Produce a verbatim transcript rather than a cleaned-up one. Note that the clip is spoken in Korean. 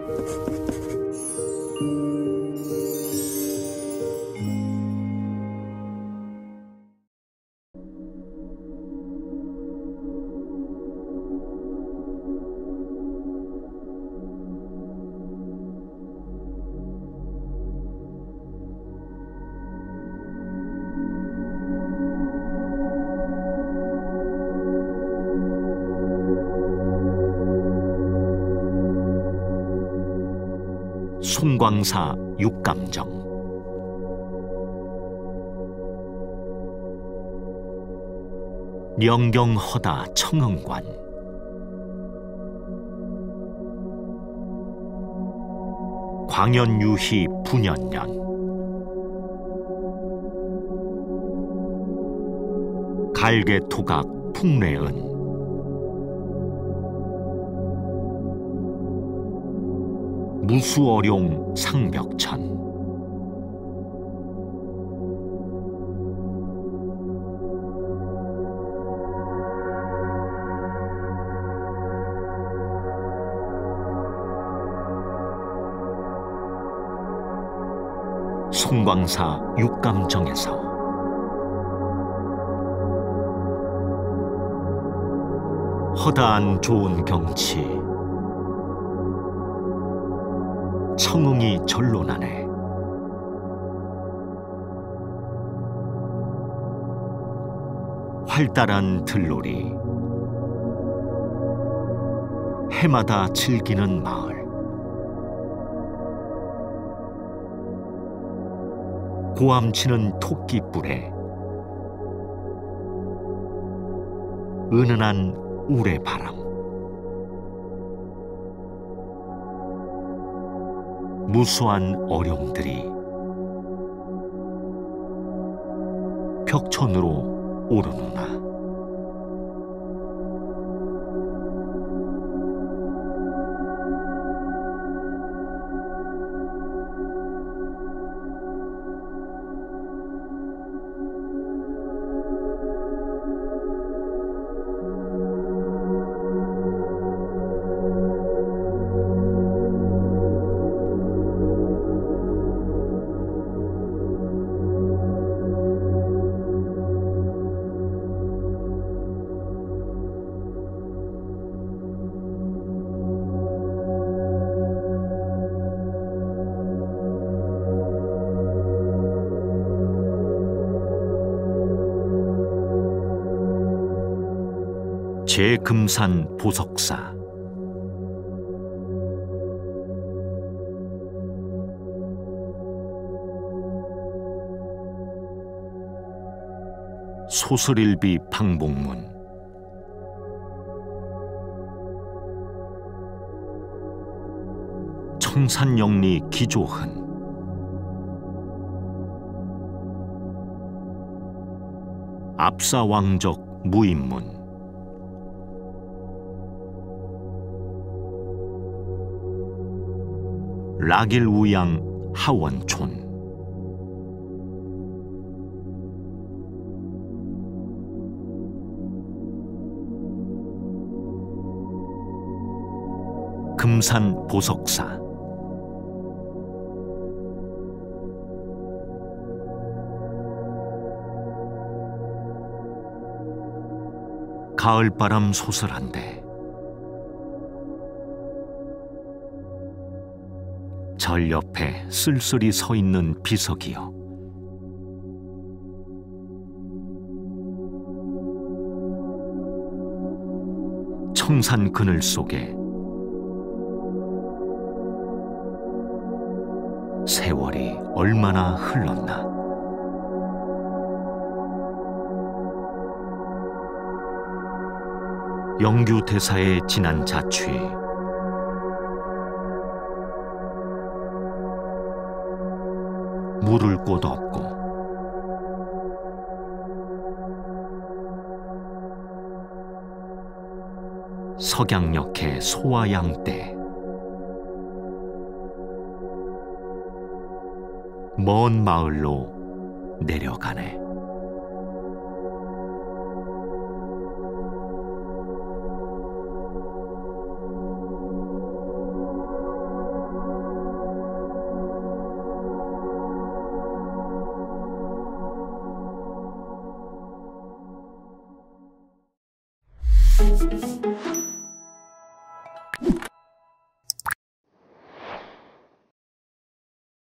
송광사 육감정. 명경허다 청흥관. 광연유희 분연년. 갈개토각 풍례은. 무수어룡 상벽천. 송광사 육감정에서 허다한 좋은 경치, 청흥이 절로 나네. 활달한 들놀이, 해마다 즐기는 마을. 고함치는 토끼뿔에 은은한 우레바람. 무수한 어룡들이 벽천으로 오르노나. 제금산 보석사. 소설일비 방복문. 청산영리 기조흔. 압사왕적 무인문. 라길우양 하원촌. 금산 보석사. 가을바람 소설한데 절 옆에 쓸쓸히 서 있는 비석이여. 청산 그늘 속에 세월이 얼마나 흘렀나. 영규 대사의 지난 자취, 물을 곳 없고 석양역의 소와 양떼, 먼 마을로 내려가네.